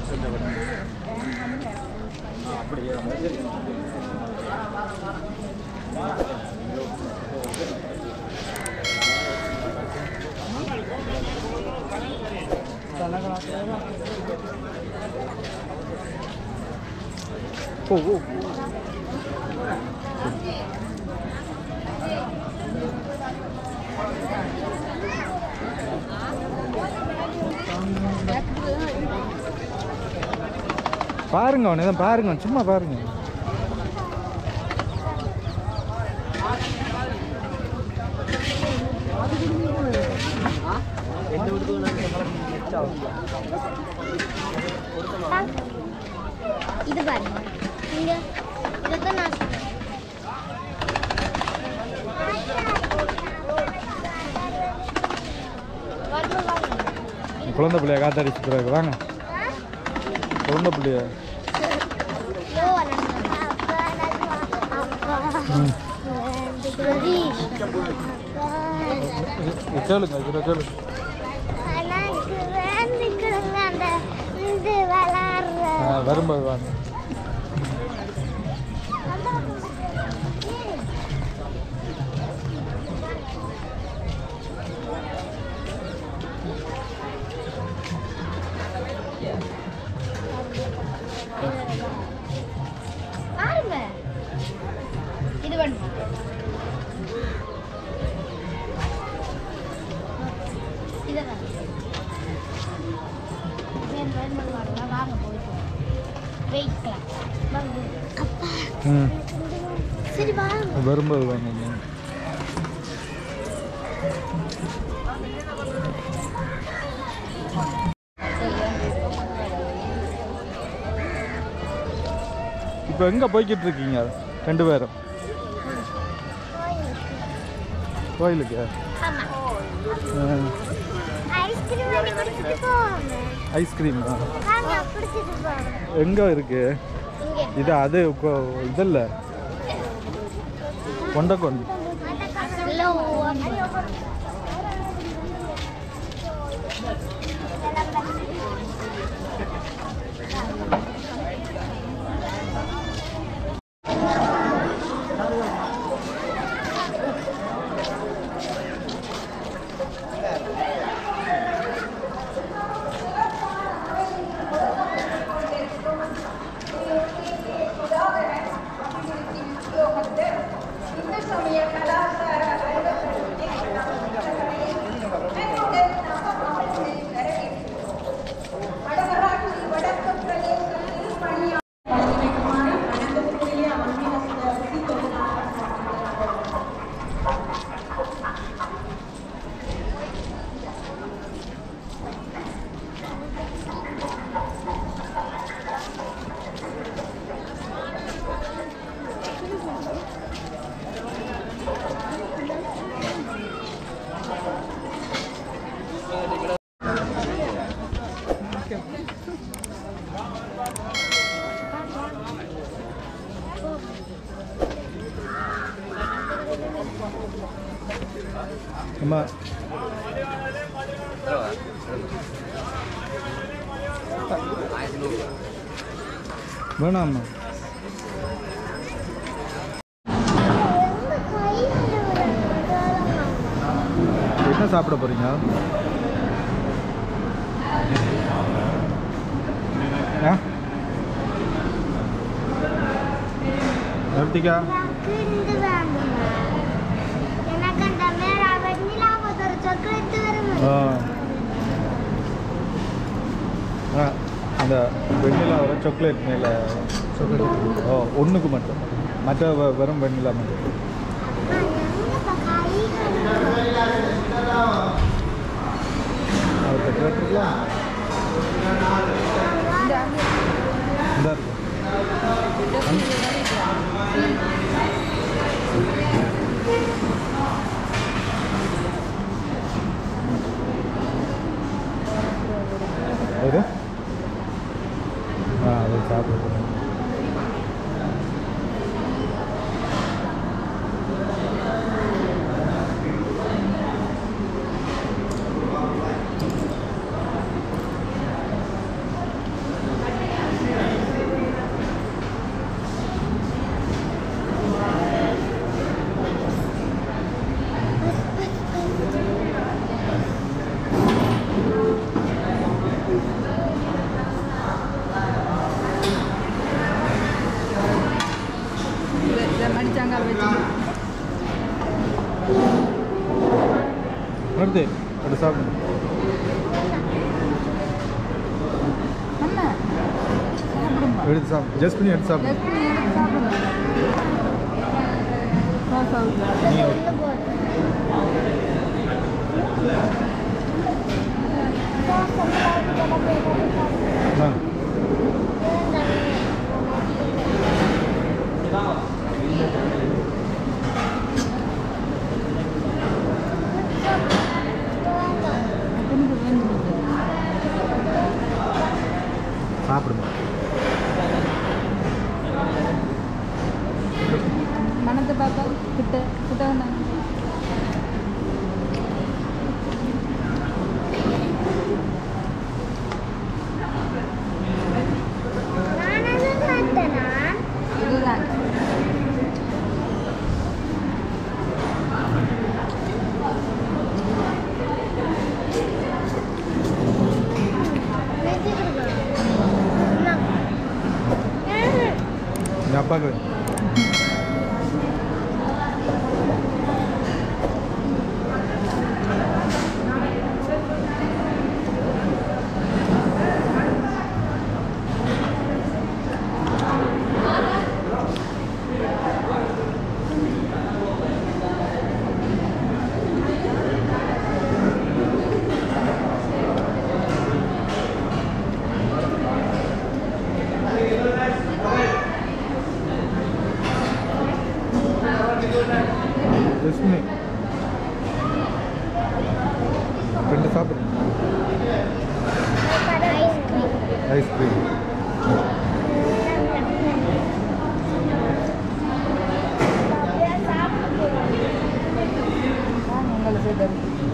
அப்படியே ஓ பாருங்க அவனை தான் பாருங்க சும்மா பாருங்க இது பாருங்க இங்க இதுதான் நான் குழந்தை பிள்ளைய காத்தடிச்சு பிறகு வாங்க குழந்தை பிள்ளைய கேளுங்க கேளுங்க வரும்போது வாங்க இது வேணுமா இதுதான் வாங்க போயிட்டு வெயிட்லாம் அப்பா சரி வாங்க வரும்போது வாங்க இப்போ எங்கே போய்கிட்டு இருக்கீங்க ரெண்டு பேரும் கோயிலுக்கு ஐஸ்கிரீம் எங்கே இருக்கு இது அது இதில்ல கொண்டக்கொண்டு அம்மா வேணாம்மா என்ன சாப்பிட போறீங்க எப்படிக்கா அந்த வெண்ணிலா வர சாக்லேட் மேலே ஓ ஒன்றுக்கு மட்டும் மற்ற வெறும் வெண்ணிலா மட்டும் அவர்கிட்ட கேட்டுருக்கலாம் இந்த அது அதை சாப்பிடுறேன் எடுத்து சாப்பிடுங்க. எடுத்து சாப்பிடு. ஜஸ்ட் பண்ணி எடுத்து சாப்பிடு. சாப்பிடுங்க. மனத்தை பார்த்தா கிட்ட கிட்ட வந்தாங்க. இதுதான் அப்பாக்கு ரெண்டு சாப்பிடுங்க. ஐஸ்கிரீம் உங்களுக்கு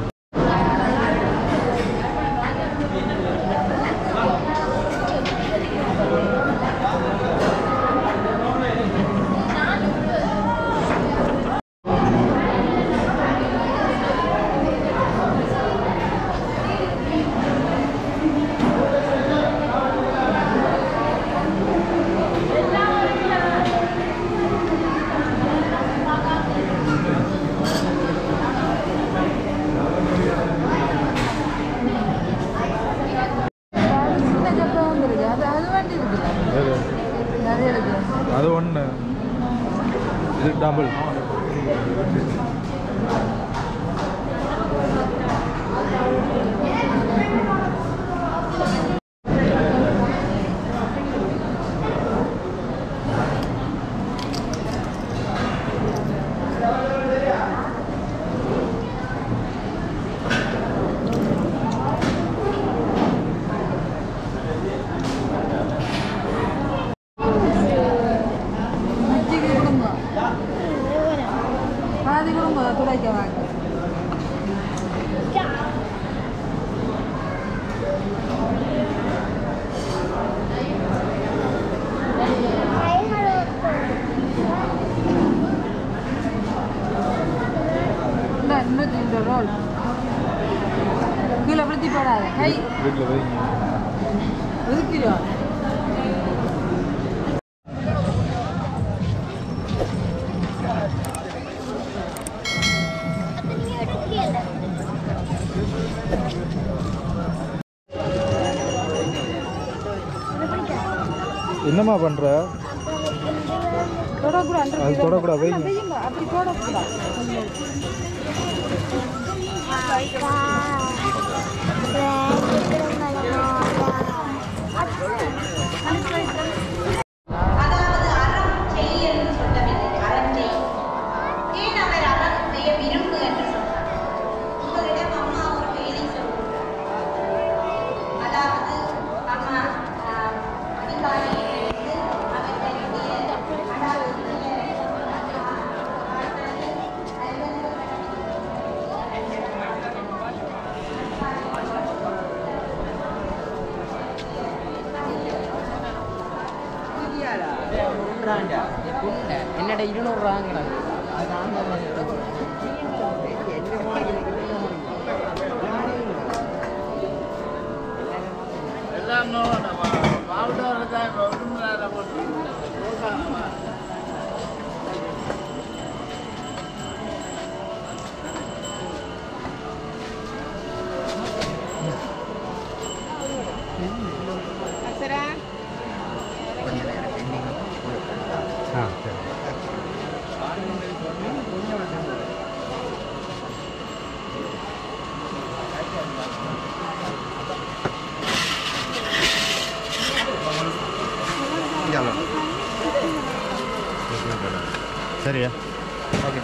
அது ஒன்று. இது டபுள். கீழே விழுத்தி போடாத கை வீட்டில் வைங்க. ஒதுக்கிறோம். என்னம்மா பண்ணுற? தொடக்கூடாது. அது தொடக்கூடாது. வைங்க. அப்படி தொடக்கூடாது. அதாவது அறம் செய் என்று சொல்லவில்லை, அறம் செய். ஏன் அவர் அறம் செய்ய விரும்பு என்று சொன்னார்? உங்களிடம் அம்மா ஒரு வேலை சொல்லுகிறார். அதாவது அம்மா அதிகாரியை எடுத்து அவர்களுடைய அதாவது என்னடா 200 வாங்குறாங்க. கலர் சரியா ஓகே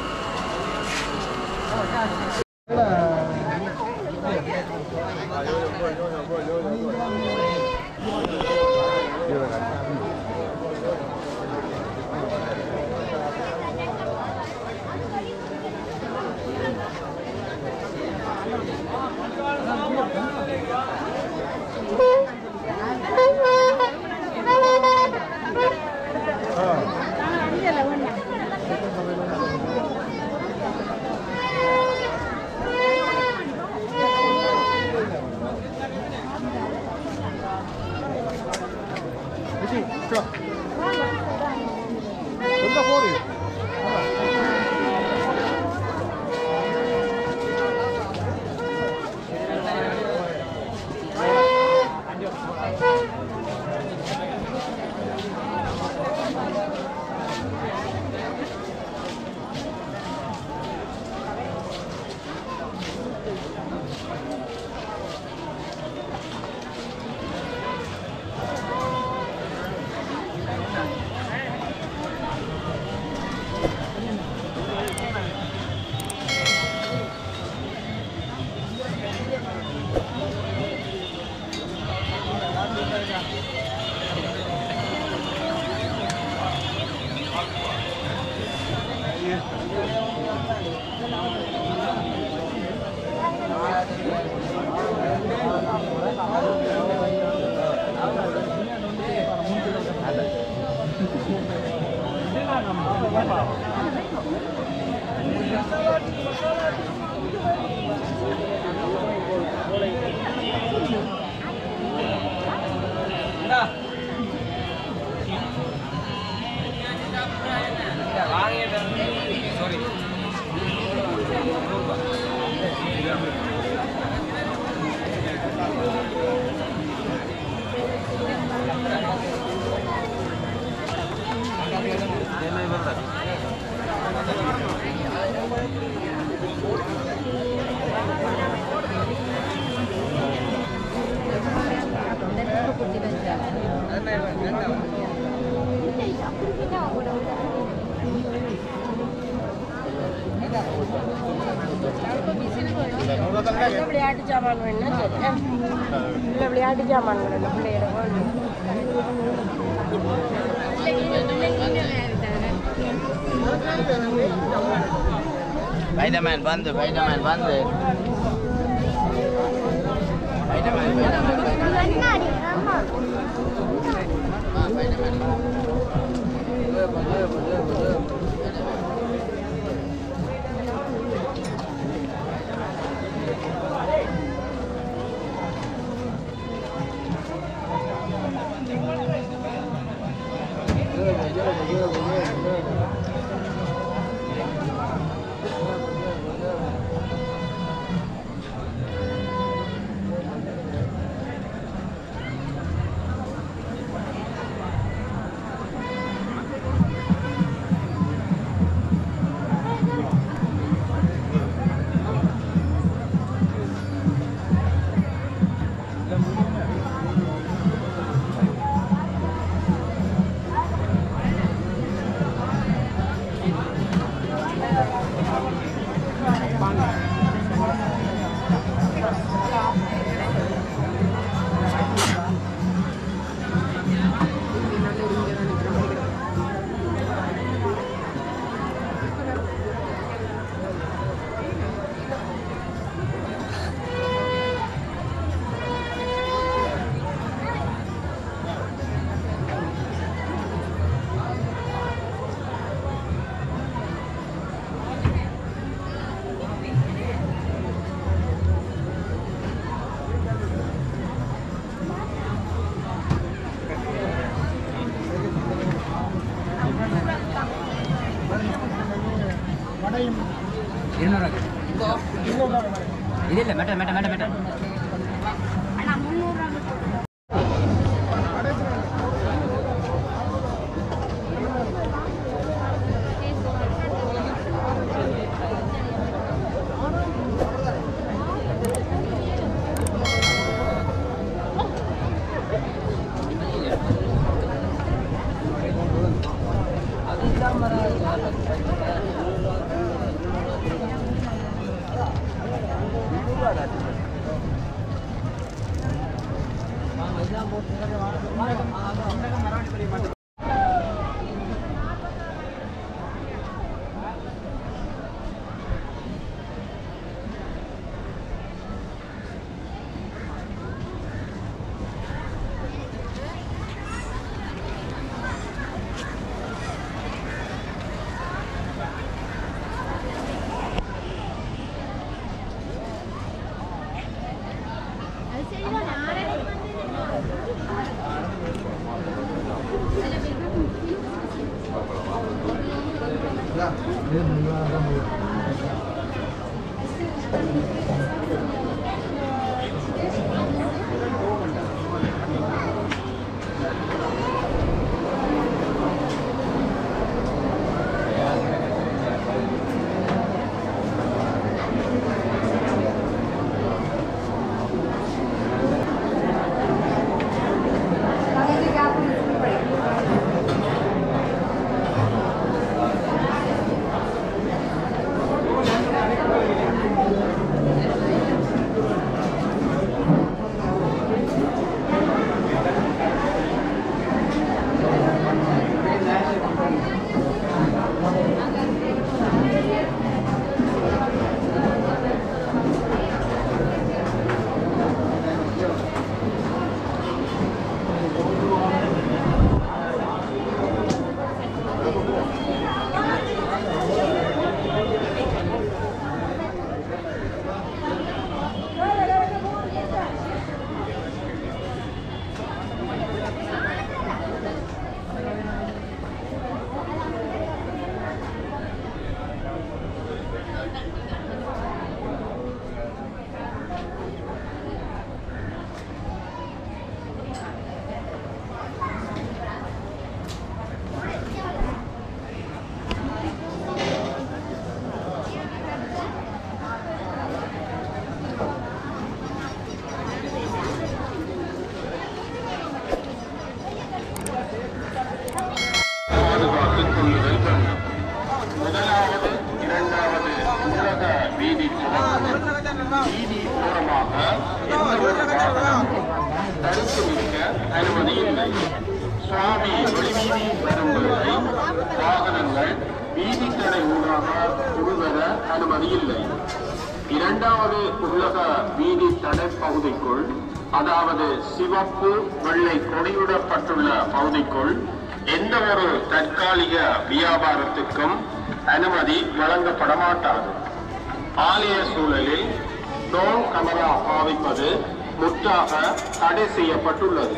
விளையாட்டு சாமான் வேணும்னா இல்லை விளையாட்டு சாமான் வேணும் பிள்ளையோட வைட்டமேன் வந்து கண்ணாடி ஆமா இல்லை மெட்ட அண்ணா 300 100 இரண்டாவது உலக வீதி தடை பகுதிக்குள், அதாவது சிவப்பு வெள்ளை கொடியிடப்பட்டுள்ள பகுதிக்குள் எந்த ஒரு தற்காலிக வியாபாரத்துக்கும் அனுமதி வழங்கப்பட மாட்டாது. ஆலய சூழலில் ட்ரோன் கேமரா பாவிப்பது முற்றாக தடை செய்யப்பட்டுள்ளது.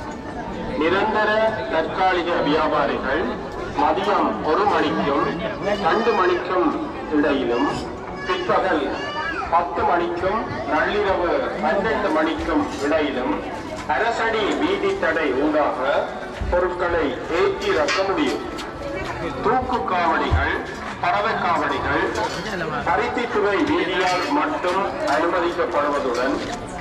நிரந்தர தற்காலிக வியாபாரிகள் மதியம் 1 மணிக்கும் 2 மணிக்கும் இடையிலும், பிற்பகல் 10 மணிக்கும் நள்ளிரவு 12 மணிக்கும் இடையிலும் அரசடி வீதி தடை ஊடாக பொருட்களை ஏற்றி இறக்க முடியும். தூக்கு காவடிகள், பறவை காவடிகள் பருத்தித்துறை வீதியால் மட்டும் அனுமதிக்கப்படுவதுடன்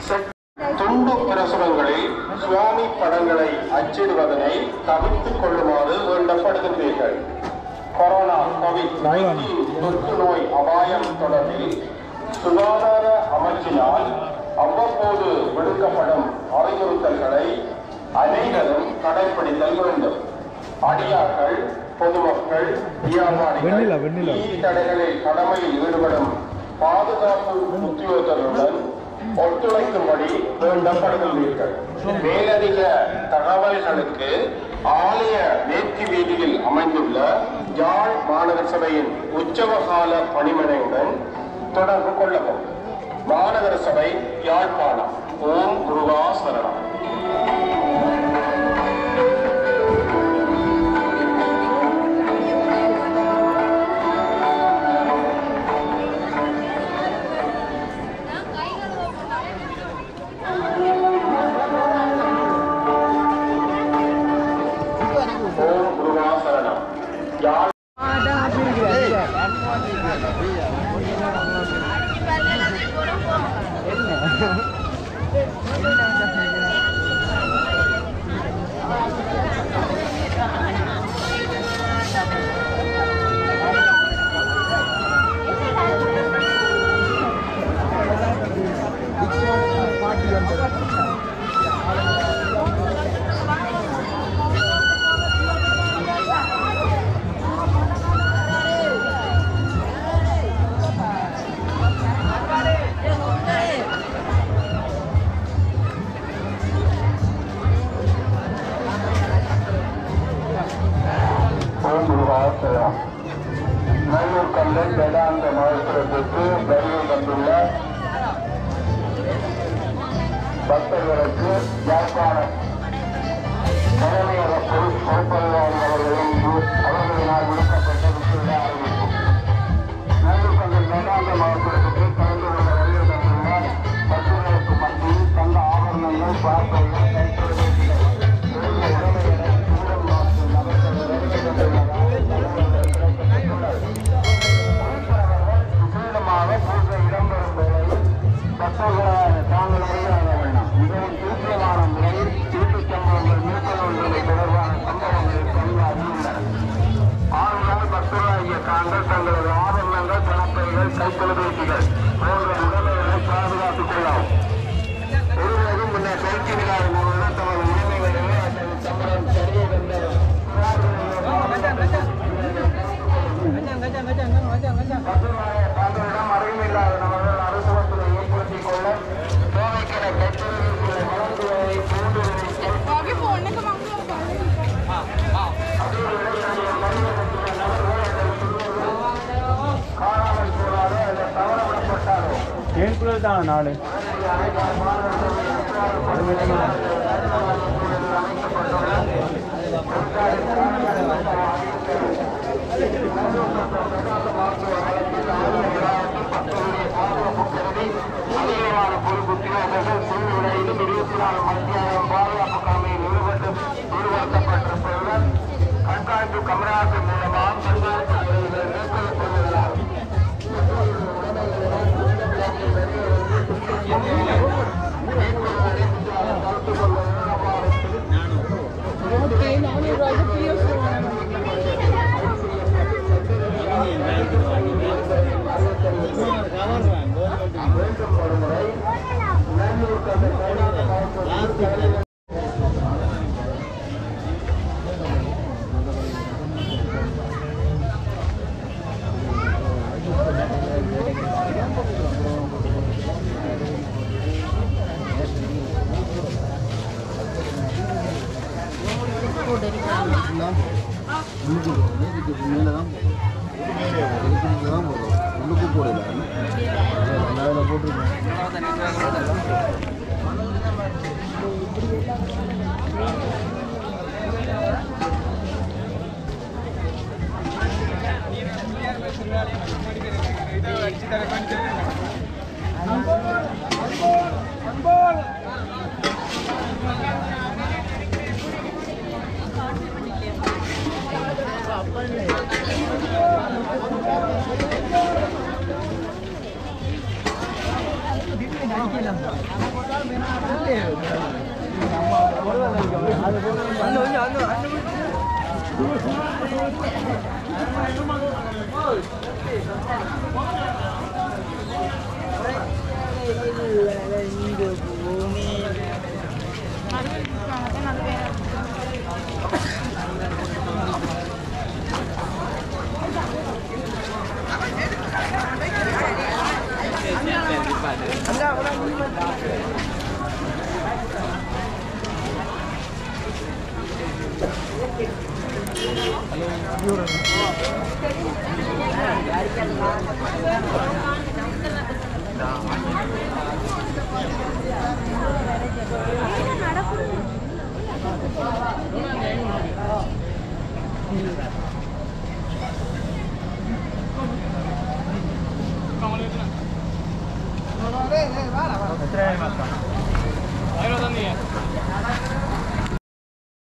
துண்டு பிரசுரங்களில் சுவாமி படங்களை அச்சிடுவதனை தவிர்த்துக் கொள்ளுமாறு வேண்டப்படுகின்றீர்கள். கொரோனா COVID-19 தொற்று நோய் அபாயம் தொடர்பில் சுகாதார அமைச்சினால் அவ்வப்போது விடுக்கப்படும் அறிவுறுத்தல்களை அனைவரும் கடைபிடித்தல் வேண்டும். அடியார்கள், பொதுமக்கள், வியாபாரிகள் தடைகளில் கடமையில் ஈடுபடும் பாதுகாப்பு உத்தியோகத்தருடன் ஒத்துழைக்கும்படி வேண்டப்படுகின்றீர்கள். மேலதிக தகவல்களுக்கு ஆலய மேற்கு வீதியில் அமைந்துள்ள யாழ் மாநகர சபையின் உற்சவகால பணிமனையுடன் தொடர்பு கொள்ளவும். மாநகர சபை, யாழ்ப்பாணம். ஓம் முருகா சரணம். காந்தல் வேதாந்த மகோத்சவத்திற்கு வருகை தந்துள்ள பக்தர்களுக்கு யாழ்ப்பாணம் தலைமையக பொறுப்பதிகாரி அவர்களினால் விடுக்கப்பட்ட விஷயத்தை அறிவிக்கும். நெல்லுக்கந்தல் வேதாந்த மகோத்சவத்திற்கு கலந்து கொள்ள வருகை தந்துள்ள பக்தர்களுக்கு மத்தியில் தங்க ஆபரணங்கள் பார்ப்பைகள் கைத்தொழில்கள் விசேடமாக பூஜை இடம்பெறும் வேளையில் பக்தர்களாக தாங்கள் வருகிறாக வேண்டாம். மிகவும் தீவிரமான முறையில் வீட்டுச் சம்பவங்கள் மேற்கொள்வதை தொடர்பான சம்பவங்கள் பதிவாகியுள்ளன. ஆறுநாள் பக்தர்களாகிய தாங்கள் தங்களது ஆபரணங்கள் பணப்பைகள் கைத்தொலைபேசிகள் போன்ற உடைமைகளை பாதுகாத்துக் கொள்ளவும். ஒருவரும் முன்னர் கல்வி விழாவின் மூலம் தமது உரிமைகளை அல்லது சம்பளம் சரியை வந்த தங்களிடம் அறிவில்லாத நபர்கள் அனுபவத்தில் ஏற்படுத்திக் கொள்ள தேவைக்கிற கைத்தொழில்களை வழங்குவதை காணாமல் போனாலோ அல்லது தவறவிடப்பட்டாலோ ஏன் தான் நாடு அதிகமான பொறுப்பு தியாகங்கள் சூழ்நிலையிலும் 24 மத்தியானம் பாதுகாப்பு கடமையில் ஈடுபடுத்தப்பட்டிருப்பதுடன் கண்காணிப்பு கமராசு மூலமாக கண்காணிப்பு முறைகளை மேற்கொள்ளப்படுவதால் கருத்து கொள்வது உள்ளுக்கு போடல போட்டுருக்கோம். எத்தனை